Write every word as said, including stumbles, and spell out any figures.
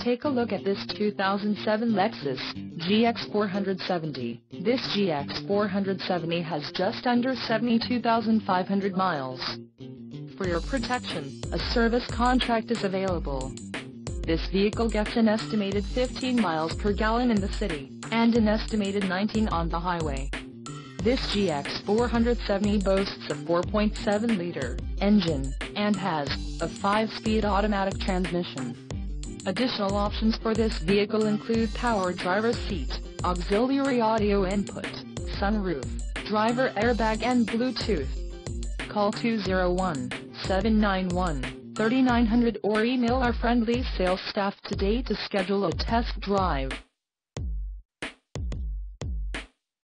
take a look at this two thousand seven Lexus G X four seventy. This G X four seventy has just under seventy-two thousand five hundred miles. For your protection, a service contract is available. This vehicle gets an estimated fifteen miles per gallon in the city, and an estimated nineteen on the highway. This G X four seventy boasts a four point seven liter engine, and has a five speed automatic transmission. Additional options for this vehicle include power driver's seat, auxiliary audio input, sunroof, driver airbag and Bluetooth. Call two oh one, seven nine one, three nine zero zero or email our friendly sales staff today to schedule a test drive.